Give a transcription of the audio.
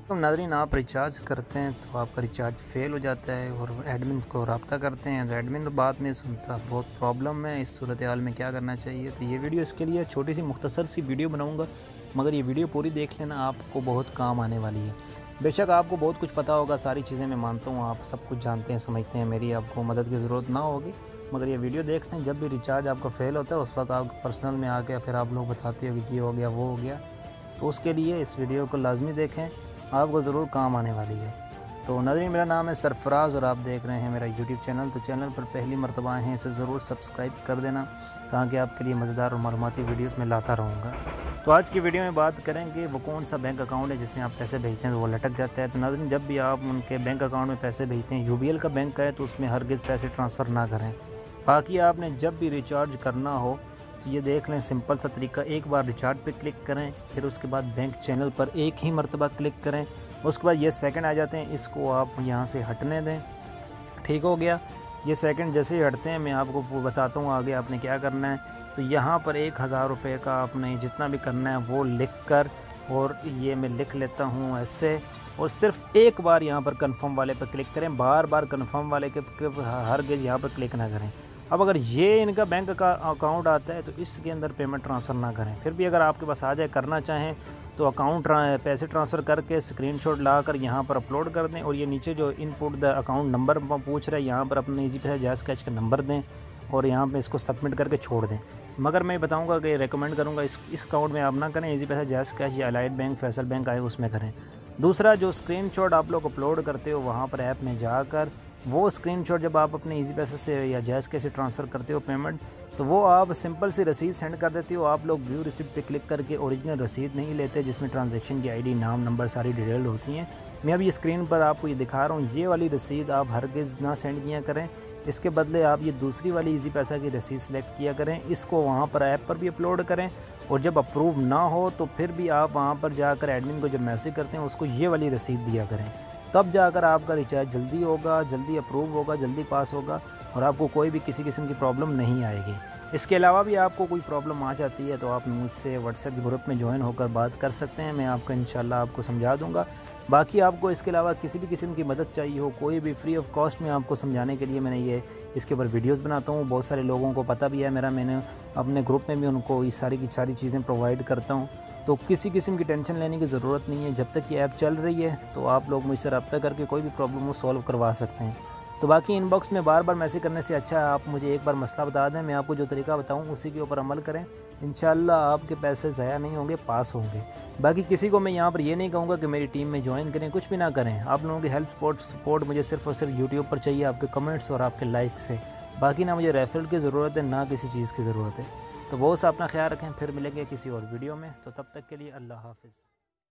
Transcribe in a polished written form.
تو ناظرین آپ ریچارج کرتے ہیں تو آپ کا ریچارج فیل ہو جاتا ہے اور ایڈمن کو رابطہ کرتے ہیں تو ایڈمن بات نہیں سنتا، بہت پرابلم ہے۔ اس صورتحال میں کیا کرنا چاہیے؟ تو یہ ویڈیو اس کے لیے چھوٹی سی مختصر سی ویڈیو بناؤں گا، مگر یہ ویڈیو پوری دیکھ لینا، آپ کو بہت کام آنے والی ہے۔ بے شک آپ کو بہت کچھ پتہ ہوگا، ساری چیزیں میں مانتا ہوں، آپ سب کچھ جانتے ہیں سمجھتے ہیں، میری آپ کو مدد کی ضرورت نہ ہوگی، مگر یہ ویڈیو دیکھ لیں۔ جب بھی ریچارج آپ کا فیل ہوتا ہے اس وقت آپ پرسنل میں آ کے پھر آپ لوگ بتاتے ہو کہ یہ ہو گیا وہ ہو گیا، تو اس کے لیے اس ویڈیو کو لازمی دیکھیں، آپ کو ضرور کام آنے والی ہے۔ تو ناظرین میرا نام ہے سرفراز اور آپ دیکھ رہے ہیں میرا یوٹیوب چینل۔ تو چینل پر پہلی مرتبہ آئے ہیں اسے ضرور سبسکرائب کر دینا تاکہ آپ کے لیے مزیدار اور معلوماتی ویڈیوز میں لاتا رہوں گا۔ تو آج کی ویڈیو میں بات کریں کہ وہ کون سا بینک اکاؤنٹ ہے جس میں آپ پیسے بھیجتے ہیں تو وہ لٹک جاتا ہے۔ تو ناظرین جب بھی آپ ان کے بینک اکاؤنٹ میں پیسے بھیجتے ہیں، UBL کا بینک ہے تو اس میں ہرگز پیسے ٹرانسفر نہ کریں۔ باقی آپ نے جب بھی ریچارج کرنا ہو تو یہ دیکھ لیں، سمپل سا طریقہ، ایک بار ریچارج پہ کلک کریں، پھر اس کے بعد بینک چینل پر ایک ہی مرتبہ کلک کریں، اس کے بعد یہ سیکنڈ آ جاتے ہیں، اس کو آپ یہاں سے ہٹنے دیں۔ ٹھیک ہو گیا؟ یہ سیکنڈ جیسے ہی ہٹتے ہیں میں آپ کو بتاتا ہوں آگے آپ نے کیا کرنا ہے۔ تو یہاں پر 1000 روپے کا آپ نے جتنا بھی کرنا ہے وہ لکھ کر، اور یہ میں لکھ لیتا ہوں ایسے، اور صرف ایک بار یہاں پر کنفرم والے پہ کلک کریں، بار بار کنفرم والے کے ہرگز یہاں پر کلک نہ کریں۔ اب اگر یہ ان کا بینک کا اکاؤنٹ آتا ہے تو اس کے اندر پیمنٹ ٹرانسفر نہ کریں، پھر بھی اگر آپ کے پاس آ جائے کرنا چاہیں تو اکاؤنٹ پیسے ٹرانسفر کر کے اسکرین شاٹ لا کر یہاں پر اپلوڈ کر دیں، اور یہ نیچے جو ان پٹ دا اکاؤنٹ نمبر پوچھ رہا ہے یہاں پر اپنے ایزی پیسہ جیز کیش کا نمبر دیں اور یہاں پہ اس کو سبمٹ کر کے چھوڑ دیں۔ مگر میں بتاؤں گا کہ ریکمینڈ کروں گا اس اکاؤنٹ میں آپ نہ کریں، ایزی پیسہ جیز کیش یا الائٹ بینک فیصل بینک آئے اس میں کریں۔ دوسرا جو اسکرین شاٹ آپ لوگ اپلوڈ کرتے ہو وہاں پر ایپ میں جا کر، وہ اسکرین شاٹ جب آپ اپنے ایزی پیسے سے یا جیز کیش سے ٹرانسفر کرتے ہو پیمنٹ، تو وہ آپ سمپل سی رسید سینڈ کر دیتے ہو۔ آپ لوگ ویو ریسیپٹ پہ کلک کر کے اوریجنل رسید نہیں لیتے جس میں ٹرانزیکشن کی ID نام نمبر ساری ڈیٹیل ہوتی ہیں۔ میں ابھی اسکرین پر آپ کو یہ دکھا رہا ہوں، یہ والی رسید آپ ہرگز نہ سینڈ کیا کریں، اس کے بدلے آپ یہ دوسری والی ایزی پیسہ کی رسید سلیکٹ کیا کریں، اس کو وہاں پر ایپ پر بھی اپلوڈ کریں، اور جب اپروو نہ ہو تو پھر بھی آپ وہاں پر جا کر ایڈمن کو جب میسج کرتے ہیں اس کو یہ والی رسید دیا کریں، تب جا کر آپ کا ریچارج جلدی ہوگا، جلدی اپروو ہوگا، جلدی پاس ہوگا، اور آپ کو کوئی بھی کسی قسم کی پرابلم نہیں آئے گی۔ اس کے علاوہ بھی آپ کو کوئی پرابلم آ جاتی ہے تو آپ مجھ سے واٹس ایپ گروپ میں جوائن ہو کر بات کر سکتے ہیں، میں آپ کو انشاءاللہ آپ کو سمجھا دوں گا۔ باقی آپ کو اس کے علاوہ کسی بھی قسم کی مدد چاہیے ہو، کوئی بھی فری آف کاسٹ میں آپ کو سمجھانے کے لیے میں نے اس کے اوپر ویڈیوز بناتا ہوں، بہت سارے لوگوں کو پتہ بھی ہے میرا، میں نے اپنے گروپ میں بھی ان کو یہ ساری کی ساری چیزیں پرووائڈ کرتا ہوں، تو کسی قسم کی ٹینشن لینے کی ضرورت نہیں ہے۔ جب تک یہ ایپ چل رہی ہے تو آپ لوگ مجھ سے رابطہ کر کے کوئی بھی پرابلم وہ سولو کروا سکتے ہیں۔ تو باقی ان باکس میں بار بار میسج کرنے سے اچھا ہے آپ مجھے ایک بار مسئلہ بتا دیں، میں آپ کو جو طریقہ بتاؤں اسی کے اوپر عمل کریں، انشاءاللہ آپ کے پیسے ضائع نہیں ہوں گے، پاس ہوں گے۔ باقی کسی کو میں یہاں پر یہ نہیں کہوں گا کہ میری ٹیم میں جوائن کریں، کچھ بھی نہ کریں، آپ لوگوں کی ہیلپ سپورٹ مجھے صرف اور صرف یوٹیوب پر چاہیے، آپ کے کمنٹس اور آپ کے لائک سے، باقی نہ مجھے ریفرل کی ضرورت ہے نہ کسی چیز کی ضرورت ہے۔ تو بہت سا اپنا خیال رکھیں، پھر ملیں گے کسی اور ویڈیو میں، تو تب تک کے لیے اللہ حافظ۔